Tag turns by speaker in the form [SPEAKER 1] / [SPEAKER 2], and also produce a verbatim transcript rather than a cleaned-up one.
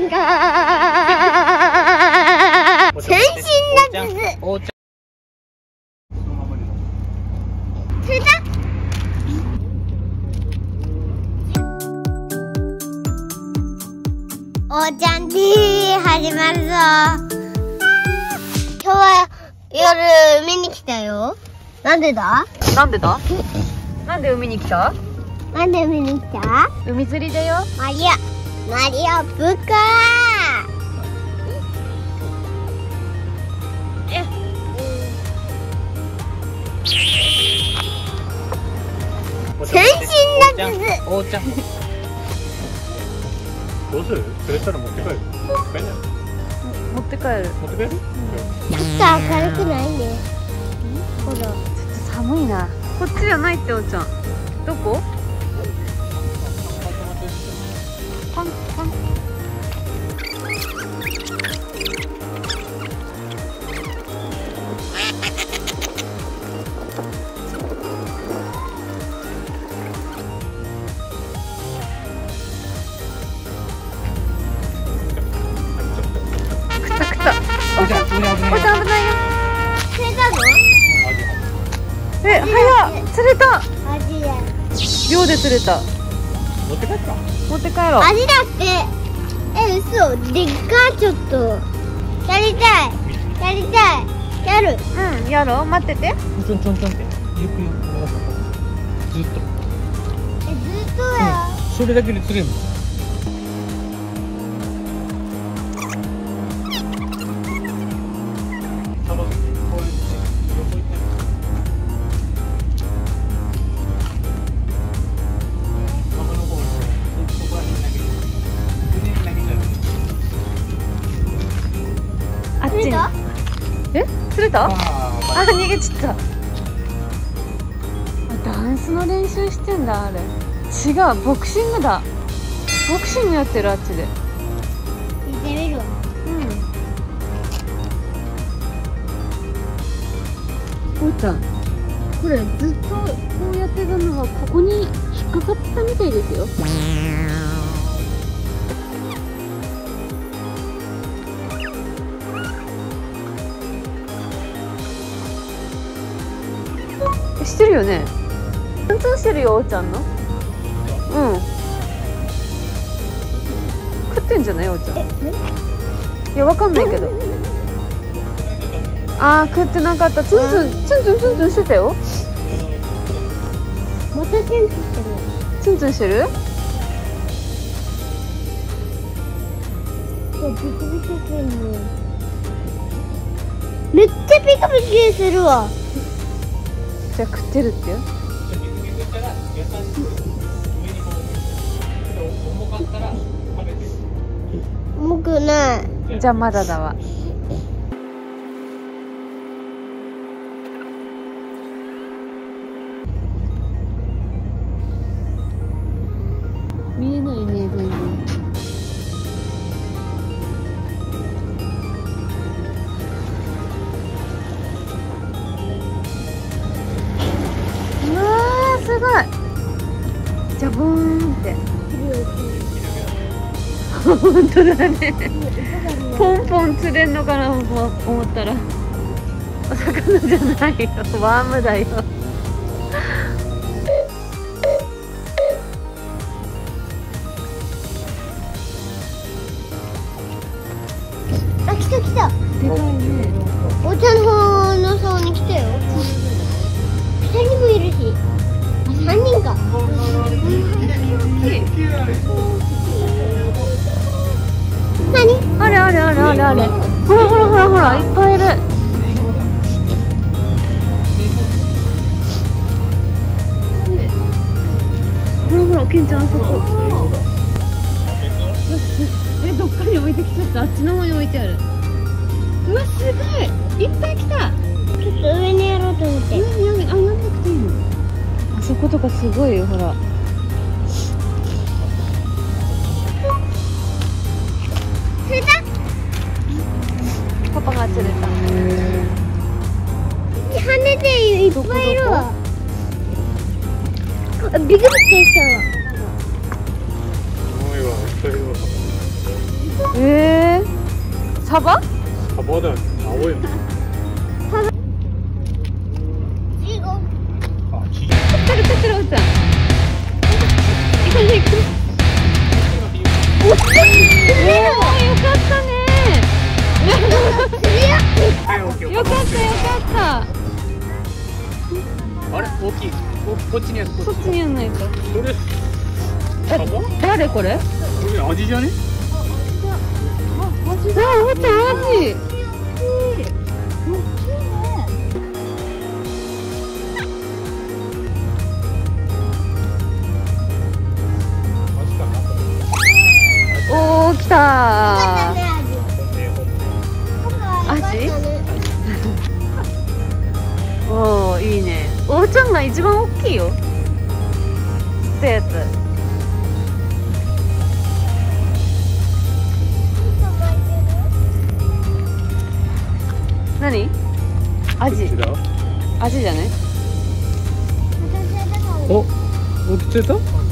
[SPEAKER 1] 全身脱図。釣れた。おーちゃん ティーブイ 始まるぞ。今日は夜海に来たよ。なんでだ？
[SPEAKER 2] なんでだ？なんで海に来た？
[SPEAKER 1] なんで海に来た？
[SPEAKER 2] 海釣りだよ。
[SPEAKER 1] マリオ、マリオブカー。え、全身脱図。
[SPEAKER 3] おーちゃん。どうする？釣れたら持って帰る。帰んない？
[SPEAKER 2] 持って帰る。
[SPEAKER 3] 持って帰る？
[SPEAKER 1] ちょっと明るくないね。ほら。
[SPEAKER 2] ちょっと寒いな。こっちじゃないっておーちゃん。どこ？パンパン。
[SPEAKER 3] おーちゃん、危ない危ない。
[SPEAKER 2] おーちゃん危ないよ。
[SPEAKER 1] 釣れたの？
[SPEAKER 2] え、早っ。釣れた。
[SPEAKER 1] アジだ。
[SPEAKER 2] 秒で釣れた。
[SPEAKER 3] 持って帰るか。
[SPEAKER 2] 持って帰ろう。
[SPEAKER 1] アジだって。え、嘘。でっかちょっと。やりたい。やりたい。やる。
[SPEAKER 2] うん、やろう。待ってて。
[SPEAKER 3] ちょんちょんちょんって。ゆっくり。ずっと。
[SPEAKER 1] え、ずっとや。
[SPEAKER 3] それだけで釣れるの。
[SPEAKER 2] あっちに。え、釣れた？あ、逃げちゃった。あ、ダンスの練習してんだあれ。違う、ボクシングだ。ボクシングやってるあっちで。
[SPEAKER 1] 見てみるわ。
[SPEAKER 2] うん。おーちゃん、これずっとこうやってたのはここに引っかかってたみたいですよ。してるよね。貫通してるよ、おーちゃんの。うん。食ってんじゃない、おーちゃん。いや、わかんないけど。ああ、食ってなかった。ツンツン、ツンツンツンツンしてたよ。
[SPEAKER 1] またツンツンしてる。
[SPEAKER 2] ツンツンしてる？
[SPEAKER 1] そう、ピクピクするの。めっちゃピクピクするわ。
[SPEAKER 2] じゃあ食ってるってよ。
[SPEAKER 1] 重くない。
[SPEAKER 2] じゃあまだだわ。見えないね、全然。うわー、すごい。ジャボーンって。本当だね。ポンポン釣れんのかなと思ったらお魚じゃないよ、ワームだよ。
[SPEAKER 1] あ、来た来た。
[SPEAKER 2] でかいね。
[SPEAKER 1] お茶の方の竿に来たよ。二人もいるし。あ、三人か。何？
[SPEAKER 2] あれあれあれあれあれ。ほらほらほらほら、いっぱいいる。ほらほら、ケンちゃんあそこ。え、どっかに置いてきちゃった。あっちの方に置いてある。うわ、すごい。いっぱい来た。
[SPEAKER 1] ちょっと上にやろうと思って。
[SPEAKER 2] 上にやめ、あ、やんなくていいの。あそことかすごいよ、ほら。
[SPEAKER 1] 釣れた？
[SPEAKER 2] パパが釣れた。
[SPEAKER 1] 跳ねていっぱいいるわ。あ、ビクビクしたわ。
[SPEAKER 3] すごいわ、いっぱいいるわ。
[SPEAKER 2] えサバ？
[SPEAKER 3] 사바다 나오요.
[SPEAKER 1] 지금
[SPEAKER 3] 아, 지.
[SPEAKER 2] 釣ってる釣ってるおっちゃん。行く行く。おお、よかったね。
[SPEAKER 3] はい、オッケー。
[SPEAKER 2] よかったよかった。
[SPEAKER 3] あれ、大きい。お、こっちにやる。
[SPEAKER 2] こっちにやんないと。
[SPEAKER 3] これ。
[SPEAKER 2] え、
[SPEAKER 3] サバ？
[SPEAKER 2] 誰これ？
[SPEAKER 3] これ味じゃね？
[SPEAKER 2] あ、おっちゃん味。おー、来たー。味？おー、いいね。おーちゃんが一番大きいよ。釣ったやつ。何？アジ。アジじゃない？
[SPEAKER 3] お、お、釣れた？